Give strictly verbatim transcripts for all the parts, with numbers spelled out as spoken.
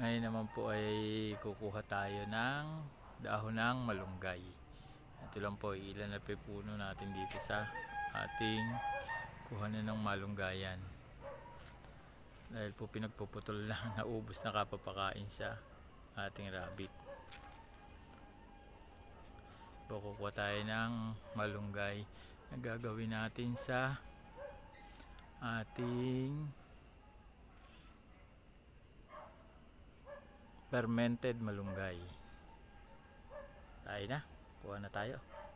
Ngayon naman po ay kukuha tayo ng dahon ng malunggay. Ito lang po ilan na puno natin dito sa ating kuhanan ng malunggayan. Dahil po pinagpuputol na naubos na kapapakain sa ating rabbit. So kukuha tayo ng malunggay na gagawin natin sa ating fermented malunggay. Tayo na, kuha na tayo.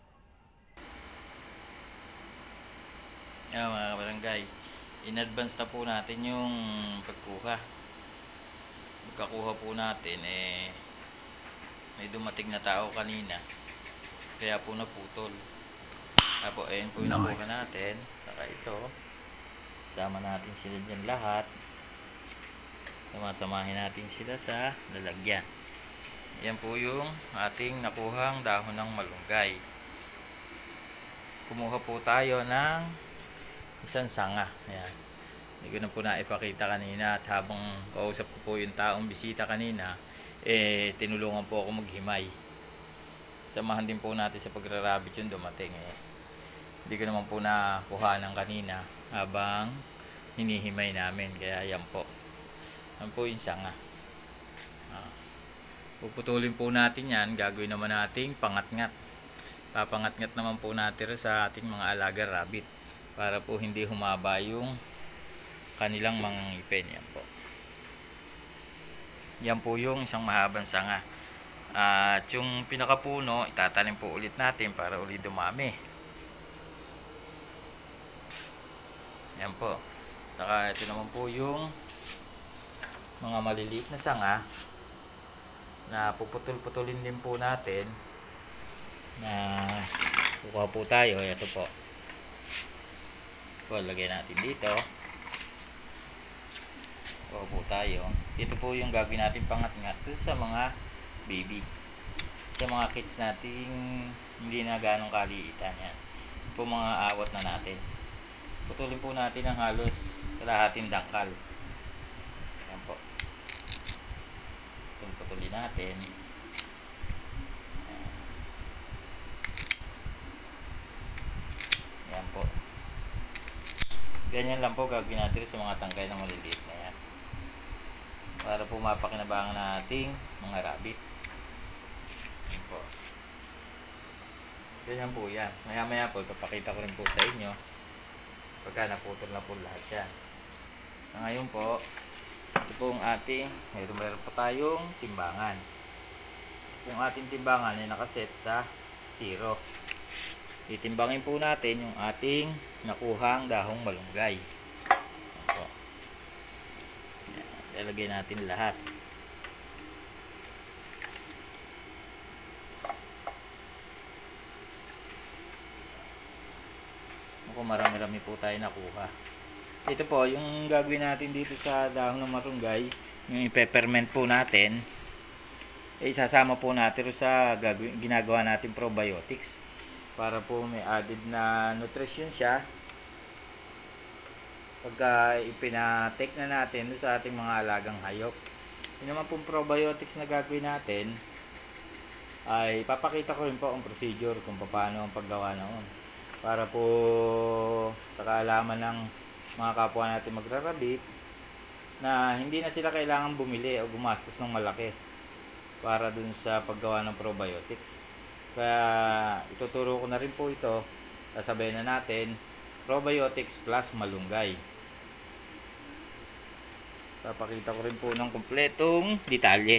Ayan mga kabarangay, in advance na po natin yung pagkuha. Pagkakuha po natin eh may dumating na tao kanina, kaya po naputol. Tapos ayun po yung nakuha natin. Saka ito, sama natin sila dyan lahat. Samasamahin natin sila sa lalagyan. Yan po yung ating nakuhang dahon ng malunggay. Kumuha po tayo ng isang sanga. Ayan. Hindi ko na po naipakita kanina, at habang kausap ko po yung taong bisita kanina, eh tinulungan po ako maghimay. Samahan din po natin sa pagrarabit yung dumating. Eh hindi ko naman po nakuhanan kanina habang hinihimay namin, kaya yan po. Yan po yung sanga. Ah. Puputulin po natin yan. Gagawin naman nating pangatngat. Papangatngat naman po natin sa ating mga alaga rabbit, para po hindi humaba yung kanilang mga ngipin. Yan po. Yan po yung isang mahabang sanga. At yung pinakapuno, itatanim po ulit natin para ulit dumami. Yan po. Saka ito naman po yung mga maliliit na sanga na puputol-putulin din po natin, na kukuha po tayo. Ito po. Ito, lagay natin dito. Kukuha po tayo. Ito po yung gagawin natin pangat-ngat sa mga baby, sa mga kids nating hindi na ganong kaliitan. Yan po mga awat na natin. Putulin po natin ang halos kalahating dangkal. Yan po. Putulin natin. Yan po. Ganyan lang po gagawin natin sa mga tangkay na maliliit na yan, para po mapakinabangan nating mga rabbit. Yan po. Ganyan po yan. Maya maya po ipapakita ko rin po sa inyo pagka naputol na po lahat yan. So, ngayon po, ito po ang ating, mayroon meron po tayong timbangan. Yung ating timbangan ay nakaset sa zero. Itimbangin po natin yung ating nakuhang dahong malunggay. Ito. Ilalagay natin lahat. Kung marami-rami po tayo nakuha. Ito po, yung gagawin natin dito sa dahon ng malunggay, yung ipe-ferment po natin, eh, isasama po natin sa gagawin, ginagawa natin probiotics, para po may added na nutrition siya pagka ipinatek na natin sa ating mga alagang hayop. Yung naman pong probiotics na gagawin natin, ay papakita ko rin po ang procedure kung paano ang paggawa noon, para po sa kaalaman ng mga kapwa natin magrarabit, na hindi na sila kailangan bumili o gumastos ng malaki para dun sa paggawa ng probiotics. Kaya ituturo ko na rin po ito. Sasabayin na natin probiotics plus malunggay. Papakita ko rin po ng kumpletong detalye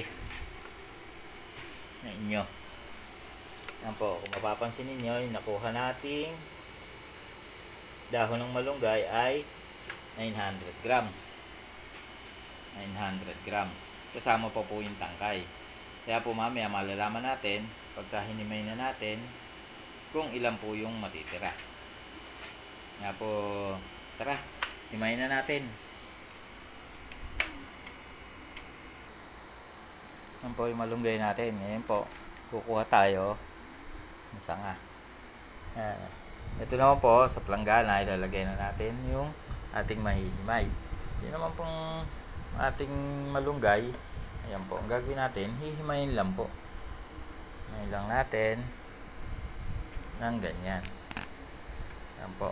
na inyo. Yan po, kung mapapansin ninyo, yung nakuha nating dahon ng malunggay ay nine hundred grams. nine hundred grams. Kasama pa po yung tangkay. Kaya po mamaya malalaman natin pagka hinimay na natin kung ilan po yung matitira. Kaya po, tara, himayin na natin. Yan po yung malunggay natin. Ngayon po, kukuha tayo ng sanga. Yan. Ito naman po, sa planggana, ilalagay na natin yung ating mahihimay. Yun naman pong ating malunggay, Ayan po, ang gagawin natin, hihimayin lang po. Himayin lang natin ng ganyan. Ayan po.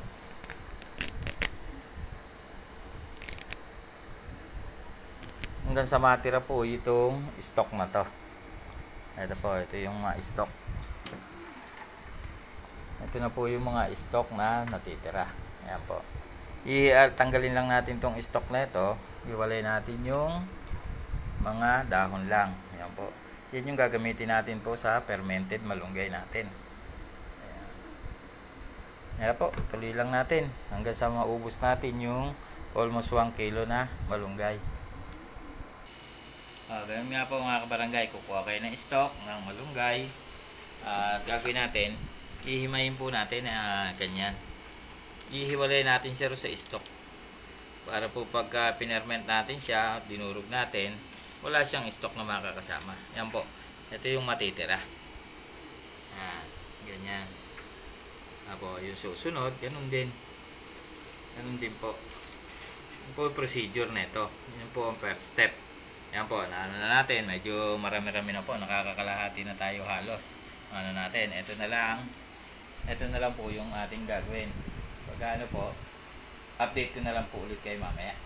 Hanggang sa matira po itong stock na to. Ito po, ito yung mga stock. Ito na po yung mga stock na natitira. Ayan po. I-tanggalin lang natin tong stock na ito. Iwalay natin yung mga dahon lang. Ayan po. Yan yung gagamitin natin po sa fermented malunggay natin. Ayan. Ayan po, tuloy lang natin hanggang sa maubos natin yung almost one kilo na malunggay. Uh, ganun nga po mga kabarangay, kukuha kayo ng stock ng malunggay at uh, gagawin natin, ihimayin po natin na uh, ganyan. Ihiwalay natin siya sa stock para po pagka pinerment natin siya at dinurog natin, wala siyang stock na makakasama. Yan po, ito yung matitira. Ah, ganyan. Apo, yung susunod, ganun din. Ganun din po. Yan po yung procedure na ito. Yan po ang first step. Yan po, naano na natin, medyo marami-rami na po, nakakakalahati na tayo halos. Ano natin, ito na lang, ito na lang po yung ating gagawin. Pag ano po, update ko na lang po ulit kayo mamaya.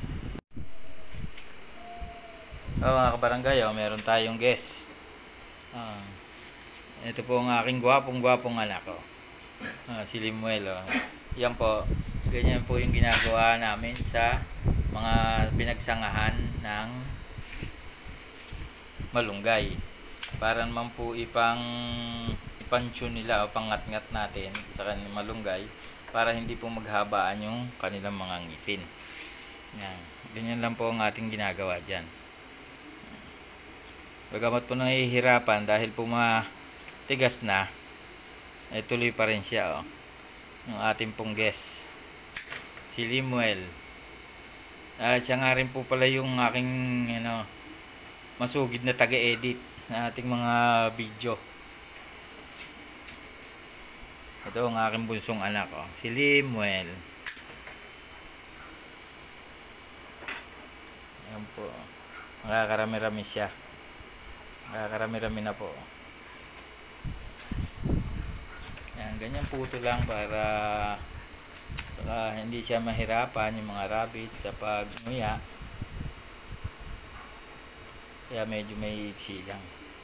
Oh, mga kabarangay, oh, meron tayong guest. Ah, ito po ang aking gwapong-gwapong anak ko. Oh. Ah, si Limuel. Oh. Yan po, ganyan po yung ginagawa namin sa mga pinagsangahan ng malunggay para naman po ipang ipansyon nila o pangat-ngat natin sa kanilang malunggay para hindi po maghabaan yung kanilang mga ngipin. Yan. Ganyan lang po ang ating ginagawa dyan. Bagamat po nahihirapan dahil po matigas na, ay tuloy pa rin siya. Oh. Yung ating pong guest, si Limuel. At siya nga rin po pala yung aking ano, masugid na taga-edit sa ating mga video. Ito ang aking bunsong anak, oh, si Limuel. Ayan po. Makakarami-rami siya. Makakarami-rami na po. Ayan, ganyan po ito lang para saka hindi siya mahirapan yung mga rabbit sa pagmuya. Kaya medyo may iksi lang.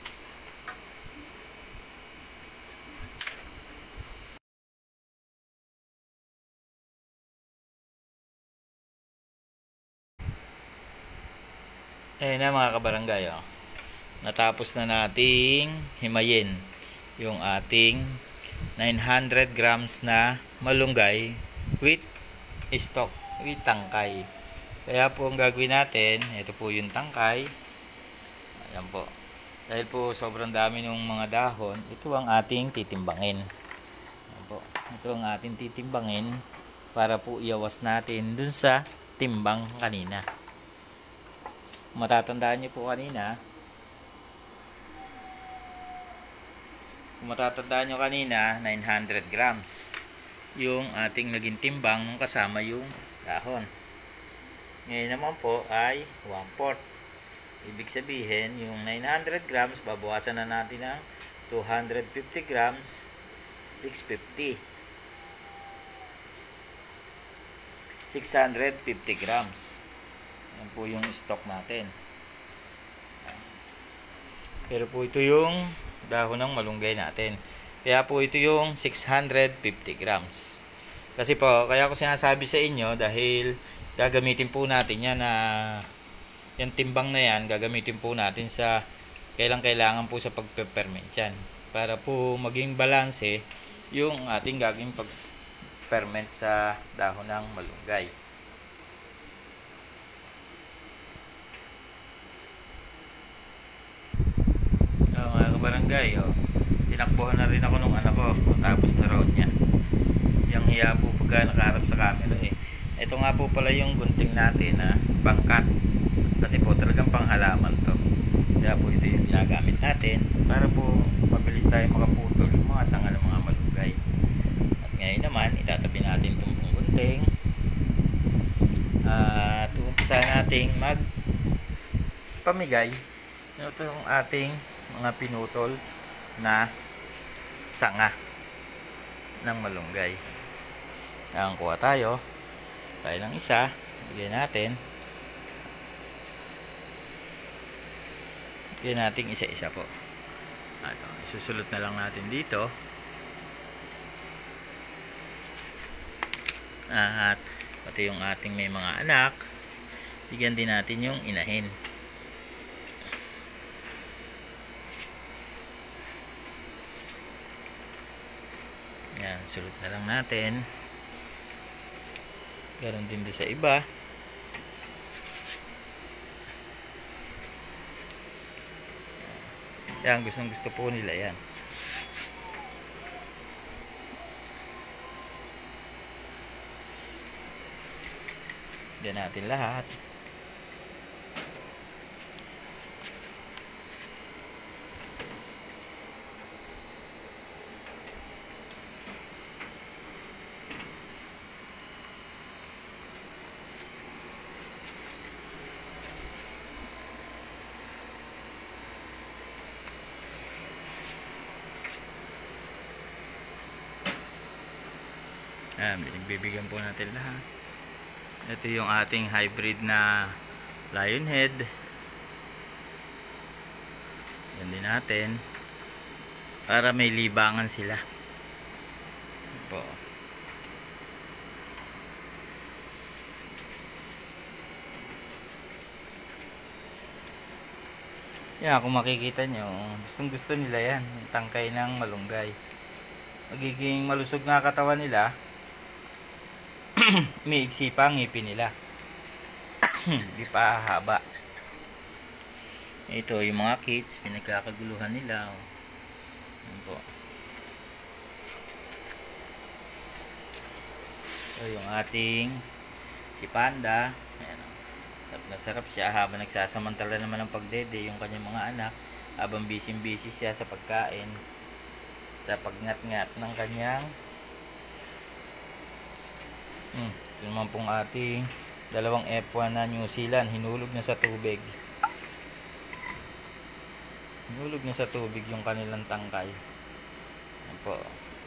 Ayun na mga kabarangay, oh. Natapos na nating himayin yung ating nine hundred grams na malunggay with stock, with tangkay. Kaya po ang gagawin natin, ito po yung tangkay. Ayan po. Dahil po sobrang dami ng mga dahon, ito ang ating titimbangin. Ayan po. Ito ang ating titimbangin para po iawas natin dun sa timbang kanina. Matatandaan niyo po kanina, kung matatandaan nyo kanina, nine hundred grams yung ating naging timbang nung kasama yung dahon. Ngayon naman po ay one fourth. Ibig sabihin, yung nine hundred grams, babawasan na natin ng two hundred fifty grams, six fifty. six hundred fifty grams. Yan po yung stock natin. Pero po ito yung dahon ng malunggay natin. Kaya po ito yung six hundred fifty grams. Kasi po, kaya ko sinasabi sa inyo dahil gagamitin po natin yan na yung timbang na yan, gagamitin po natin sa kailang kailangan po sa pagpe-ferment yan. Para po maging balanse yung ating gagawing pag-ferment sa dahon ng malunggay. Oh, mga kabarangay, oh, tinakbuhan na rin ako nung anak ko tapos na raw niya. Yung hiya po pagka nakaharap sa camera eh. Ito nga po pala yung gunting natin na pangkat. Kasi po talagang panghalaman to. Kaya po ito yung ginagamit natin para po mabilis tayo makaputol yung mga sanga ng mga malunggay. At ngayon naman, itatabi natin itong gunting. At uh, umpisa nating mag pamigay Ito yung ating mga pinutol na sanga ng malunggay. Ayan, kuha tayo. Tayo ng isa. Bigyan natin. Bigyan natin isa-isa po. At isusulot na lang natin dito. At pati yung ating may mga anak, bigyan din natin yung inahin. Yan, sulot na lang natin. Ganon din din sa iba. Yan, gustong gusto po nila yan. Bigyan natin lahat. Ayan, bibigyan po natin lahat. Ito yung ating hybrid na lionhead. Yan din natin. Para may libangan sila. Po. Yan, kung makikita nyo, gustong gusto nila yan. Yung tangkay ng malunggay. Magiging malusog na katawan nila. May iksi pa ang ngipin nila. Di pa haba. Ito yung mga kids, pinagkakaguluhan nila. Ayan po. Ito yung ating si Panda. Ayan. Sarap na sarap siya habang nagsasamantala naman ng pagdede yung kanyang mga anak. Habang busy-busy siya sa pagkain. Sa pagngat-ngat ng kanyang Hmm, ito naman pong ating dalawang F one na New Zealand. Hinulog na sa tubig. Hinulog na sa tubig yung kanilang tangkay. Ayan po.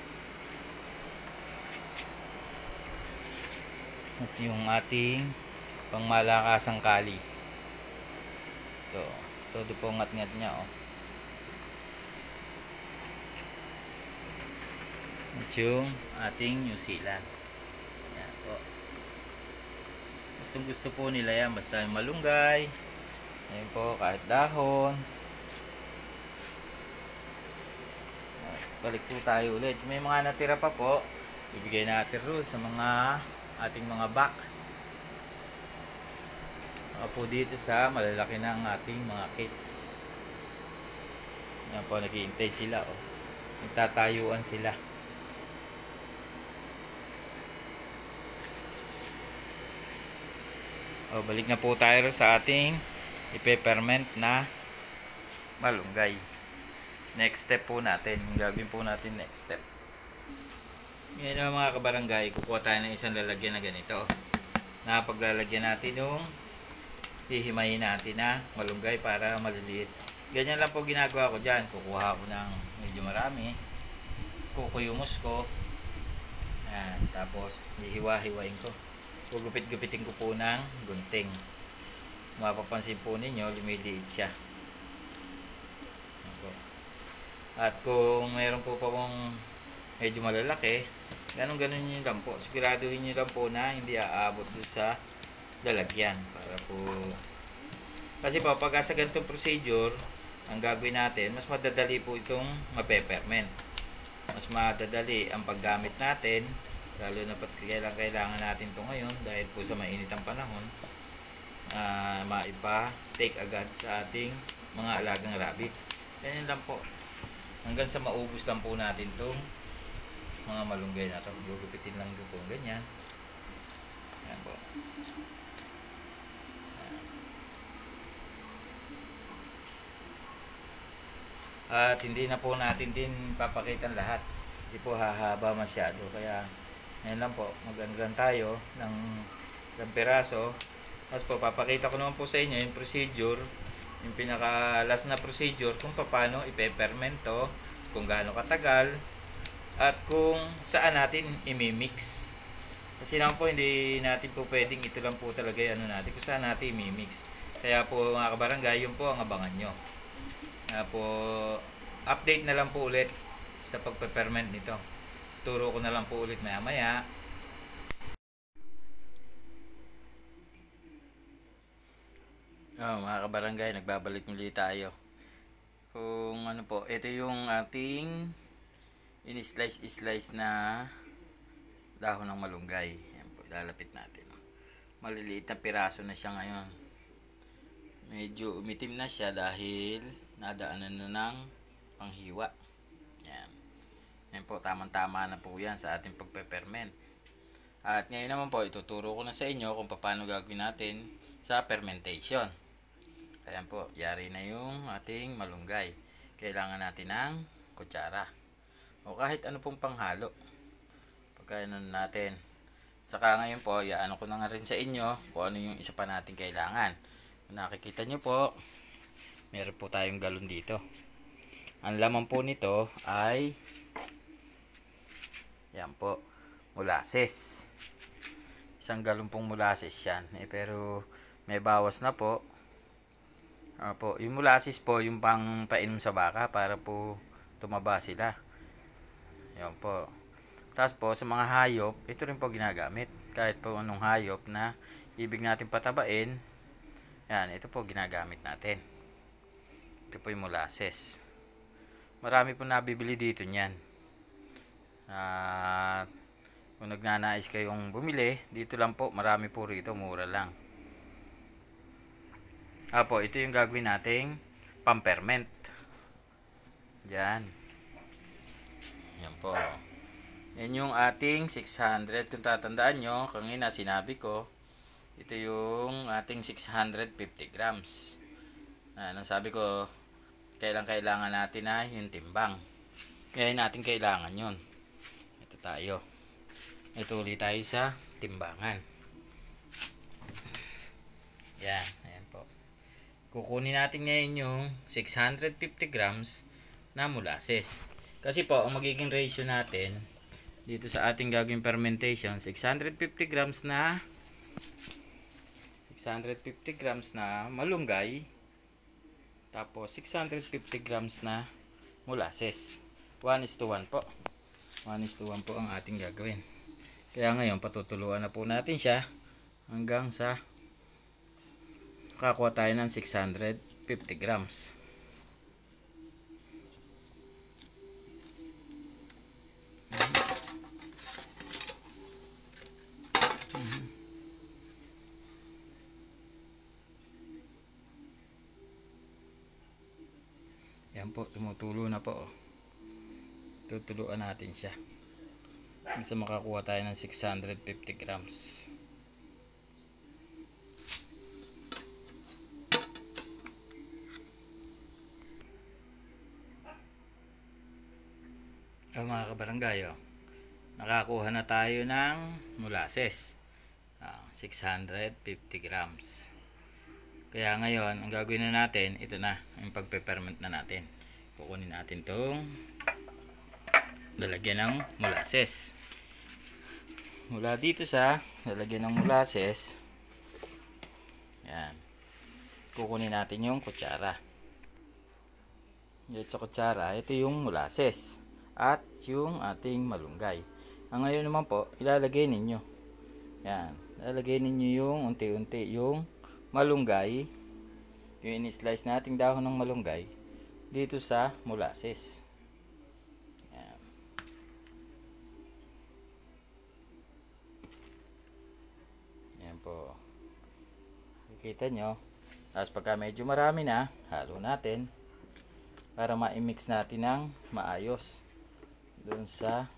At yung ating pangmalakasang kali. Ito. Todo po ngat-ngat niya. Oh. At yung ating New Zealand. Gustong gusto po nila yan, basta yung malunggay. Ayun po, kahit dahon. Balik po tayo ulit. May mga natira pa po, ibigay natin ro sa mga ating mga bak. Mga po dito sa malalaki ng ating mga kids. Yan po, naghihintay sila. Oh. Nagtatayuan sila. O, balik na po tayo sa ating ipe-ferment na malunggay. Next step po natin. Yung gagawin po natin next step. Ngayon mga kabarangay, kukuha tayo ng isang lalagyan na ganito. Na paglalagyan natin yung hihimayin natin na malunggay para maliliit. Ganyan lang po ginagawa ko dyan. Kukuha ko ng medyo marami. Kukuyumos ko. Ayan, tapos hihiwa-hiwain ko. Gugupit-gupitin ko po ng gunting. Mapapansin po ninyo, lumiliit siya. At kung mayroon po pa pong medyo malalaki, ganun-ganun nyo lang po. Siguraduhin nyo lang po na hindi aabot doon sa lalagyan. Para po... Kasi po, pag sa ganitong procedure, ang gagawin natin, mas madadali po itong mape-ferment. Mas madadali ang paggamit natin. Lalo na pat kailangan, kailangan natin ito ngayon dahil po sa mainit ang panahon, uh, maipa-take agad sa ating mga alagang rabbit. Ganyan lang po. Hanggang sa maubos lang po natin itong mga malunggay na ito. Gugupitin lang ito po. Ganyan. Ayan po. Ayan. At hindi na po natin din papakitan lahat. Kasi po hahaba masyado. Kaya ngayon lang po, mag-ano tayo ng ilang piraso. Tapos po, papakita ko naman po sa inyo yung procedure yung pinaka last na procedure kung paano ipe-ferment to, kung gaano katagal, at kung saan natin imimix. Kasi naman po, hindi natin po pwedeng ito lang po talaga yung ano natin, kung saan natin imimix. Kaya po mga kabarangay, yun po ang abangan nyo. Kaya po, update na lang po ulit sa pagpe-ferment nito. Turo ko na lang po ulit maya maya. Oh, mga kabarangay, nagbabalik muli tayo. Kung ano po, ito yung ating in-slice-slice na dahon ng malunggay. Yan po, ilalapit natin. Maliliit na piraso na siya ngayon. Medyo umitim na siya dahil nadaanan na ng panghiwa. Yan. Yan po, tamang-tama na po yan sa ating pagpe-ferment. At ngayon naman po, ituturo ko na sa inyo kung paano gagawin natin sa fermentation. Ayan po, yari na yung ating malunggay. Kailangan natin ng kutsara. O kahit ano pong panghalo. Pagkainan natin. Saka ngayon po, iano ko na nga rin sa inyo kung ano yung isa pa natin kailangan. Kung nakikita nyo po, meron po tayong galon dito. Ang laman po nito ay yan po, molasses. Isang galon pong molasses yan. Eh, pero may bawas na po. Opo, yung molasses po, yung pang painom sa baka para po tumaba sila. Yan po. Tapos po, sa mga hayop, ito rin po ginagamit. Kahit po anong hayop na ibig natin patabain, yan, ito po ginagamit natin. Ito po yung molasses. Marami po nabibili dito niyan. At kung nagnanais kayong bumili, dito lang po, marami po rito, mura lang. Apo, ito yung gagawin nating pamperment. Yan. Yan po. Yan yung ating six hundred. Kung tatandaan nyo, kanina sinabi ko, ito yung ating six hundred fifty grams. Ano sabi ko, kailang kailangan natin na yung timbang. Ngayon natin kailangan yun. Ito tayo. Ito ulit tayo sa timbangan. Yan. Ayan po. Kukunin natin ngayon yung six hundred fifty grams na molasses. Kasi po, ang magiging ratio natin dito sa ating gagawing fermentation, six hundred fifty grams na six hundred fifty grams na malunggay, tapos six hundred fifty grams na molasses. one is to one po. one is to one po ang ating gagawin. Kaya ngayon, patutuluan na po natin siya hanggang sa kakuha tayo ng six hundred fifty grams. Yan po, tumutulo na po. Tutuluan natin siya sa makakuha tayo ng six hundred fifty grams. Oh, mga kabarangay, oh, nakakuha na tayo ng molasses, ah, six hundred fifty grams. Kaya ngayon, ang gagawin na natin, ito na, yung pagpe-ferment na natin. Kukunin natin itong lalagyan ng molasses. Mula dito sa lalagyan ng molasses, yan, kukunin natin yung kutsara. Dito sa kutsara, ito yung molasses at yung ating malunggay. Ang ngayon naman po, ilalagay ninyo. Yan, ilalagay ninyo yung unti-unti yung malunggay, yung in-slice nating dahon ng malunggay dito sa molasses. Yan. Yan po. Kita nyo. Tapos pagka medyo marami na, halo natin para ma-mix natin ng maayos doon sa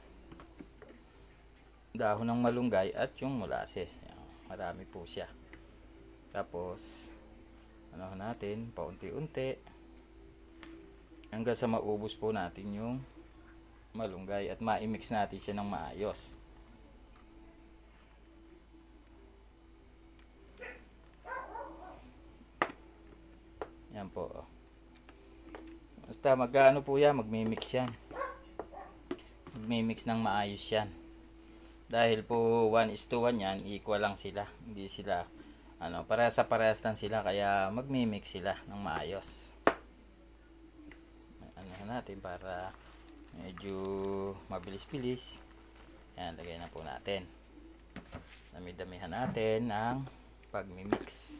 dahon ng malunggay at yung molasses. Yan. Marami po siya. Tapos ano natin, paunti-unti hanggang sa maubos po natin yung malunggay at ma-mix natin siya ng maayos. Yan po. Basta mag-ano po yan, magmi-mix yan. Magmi-mix ng maayos yan. Dahil po one is to one yan, equal lang sila. Hindi sila, ano, parehas sa parehas lang sila. Kaya magmi-mix sila ng maayos. Ano natin para medyo mabilis-bilis. Yan, lagay na po natin. Dami-damihan natin ng pag-mix.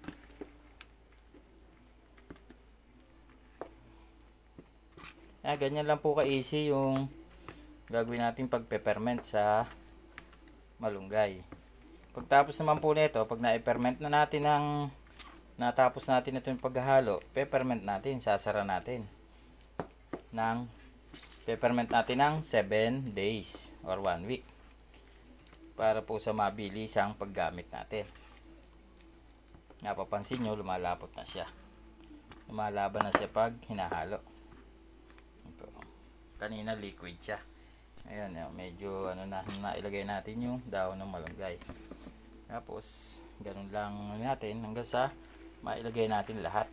Ah, ganyan lang po ka-easy yung gagawin natin pag-peppermint sa malunggay. Pagtapos naman po nito, pag na-ferment na natin ng natapos natin ito yung paghahalo, peppermint natin, sasara natin ng peppermint natin ng seven days or one week para po sa mabilis ang paggamit natin. Napapansin nyo, lumalapot na siya. Lumalaban na siya pag hinahalo. Kanina liquid siya. Ayan, medyo ano na, nailagay natin yung dahon ng malunggay. Tapos, ganun lang natin hanggang sa mailagay natin lahat.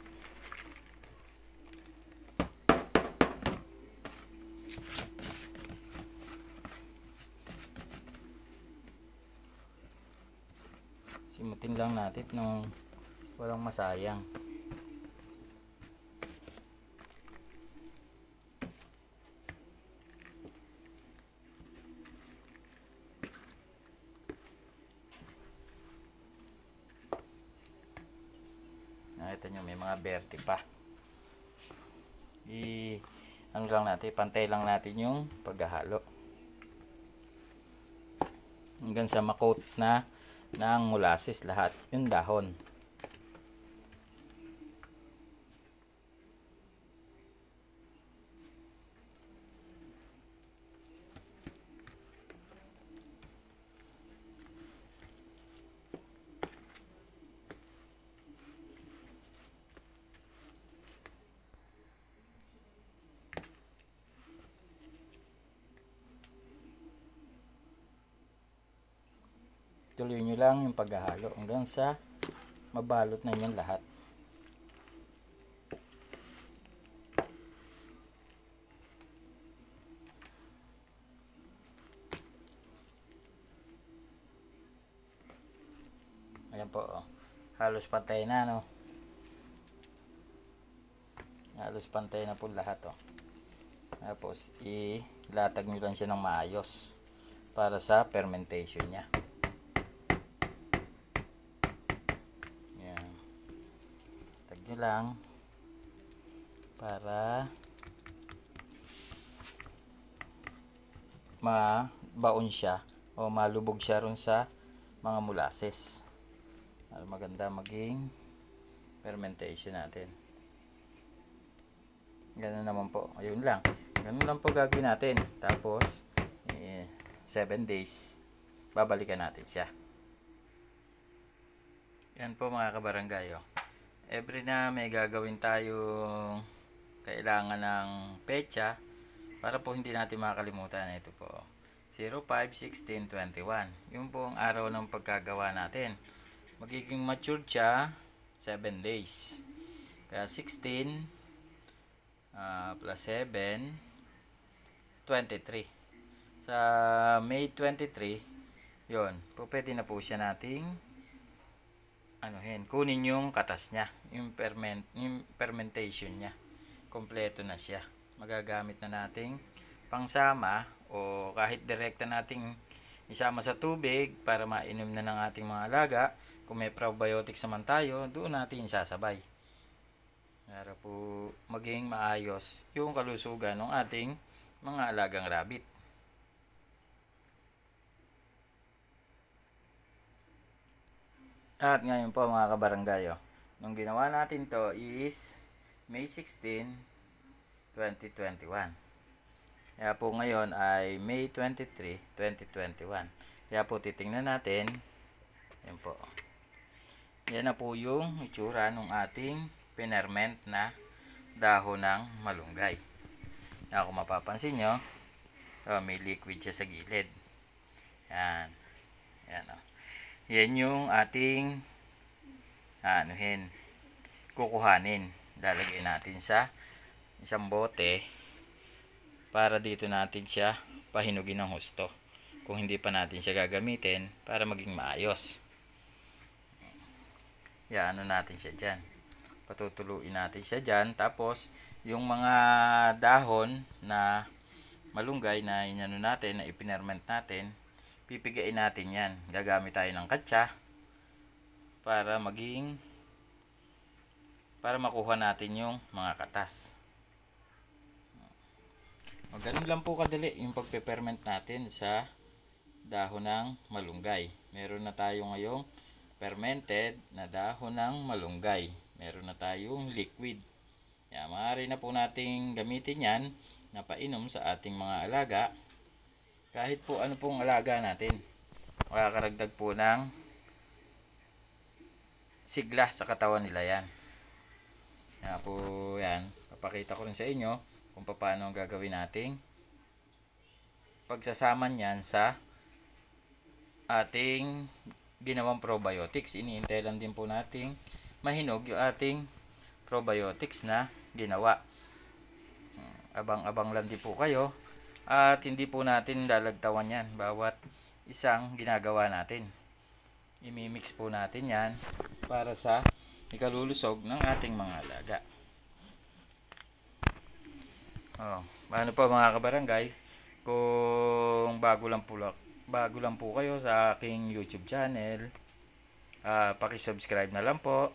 Simutin lang natin nung walang masayang. Nakita nyo, may mga berte pa. I, ano lang natin, pantay lang natin yung paghahalo. Hanggang sa makot na ng molasses lahat, yung dahon. Tuloy nyo lang yung paghahalo hanggang sa mabalot na yung lahat. Ayan po, oh. Halos pantay na, no? Halos pantay na po lahat, oh. Tapos, ilatag nyo lang siya ng maayos para sa fermentation niya. Nyo lang para mabaon siya o malubog siya ron sa mga molasses para maganda maging fermentation natin. Ganun naman po, ayun lang, ganun lang po gagawin natin. Tapos eh, seven days babalikan natin siya. Yan po mga kabaranggayo, every na may gagawin tayong kailangan ng petsa para po hindi natin makakalimutan. Ito po, zero five sixteen twenty-one, yun po ang araw ng pagkagawa natin. Magiging matured siya seven days, kaya sixteen uh, plus seven, twenty-three. Sa May twenty-three, yun po, pwede na po siya nating anuhin, kunin yung katas niya, yung, ferment, yung fermentation niya, kompleto na siya. Magagamit na nating pangsama o kahit direkta nating isama sa tubig para mainom na ng ating mga alaga. Kung may probiotics naman tayo, doon natin sasabay para po maging maayos yung kalusugan ng ating mga alagang rabbit. At ngayon po mga kabaranggayo, nung ginawa natin to is May sixteen, twenty twenty-one. Kaya po ngayon ay May twenty-three, twenty twenty-one. Kaya po titingnan natin. Yan po. Yan na po yung itsura ng ating pinerment na dahon ng malunggay. Kaya kung mapapansin nyo, oh, may liquid siya sa gilid. Yan. Yan o. Oh. Yan yung ating anuhin, kukuhanin. lalagay natin sa isang bote para dito natin siya pahinugin ng husto kung hindi pa natin siya gagamitin para maging maayos. Yan, ano natin siya dyan, patutuluin natin siya dyan. Tapos yung mga dahon na malunggay na inano natin, na ipinerment natin, pipigain natin yan. Gagamit tayo ng katsa para maging para makuha natin yung mga katas. O, ganun lang po kadali yung pagpe-ferment natin sa dahon ng malunggay. Meron na tayo ngayong fermented na dahon ng malunggay. Meron na tayong liquid. Yan, maaari na po nating gamitin yan na painom sa ating mga alaga. Kahit po ano pong alaga natin, makakaragdag po ng sigla sa katawan nila yan. Yan po yan. Papakita ko rin sa inyo kung paano ang gagawin nating pagsasaman yan sa ating ginawang probiotics. Iniintay lang din po nating mahinog yung ating probiotics na ginawa. Abang-abang lang din po kayo at hindi po natin lalagtawan yan bawat isang ginagawa natin. Imimix po natin yan para sa ikalulusog ng ating mga alaga. Oh, paano po mga kabarangay, kung bago lang po bago lang po kayo sa aking YouTube channel, uh, paki-subscribe na lang po,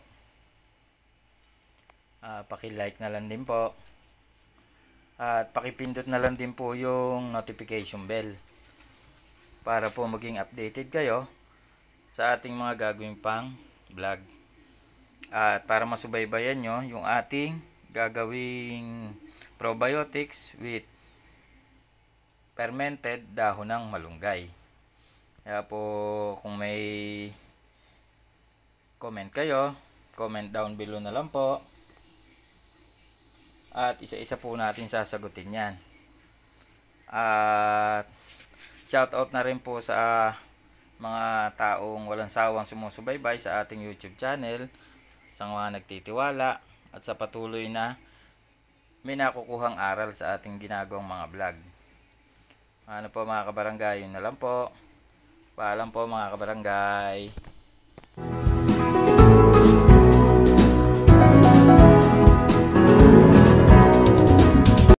uh, paki-like na lang din po, at pakipindot na lang din po yung notification bell para po maging updated kayo sa ating mga gagawin pang vlog. At para masubaybayan nyo yung ating gagawing probiotics with fermented dahon ng malunggay. Kaya po kung may comment kayo, comment down below na lang po. At isa-isa po natin sasagutin yan. At shout out na rin po sa mga taong walang sawang sumusubaybay sa ating YouTube channel, sa mga nagtitiwala at sa patuloy na may nakukuhang aral sa ating ginagawang mga vlog. Ano po mga kabarangay, yun na lang po. Paalam po mga kabarangay.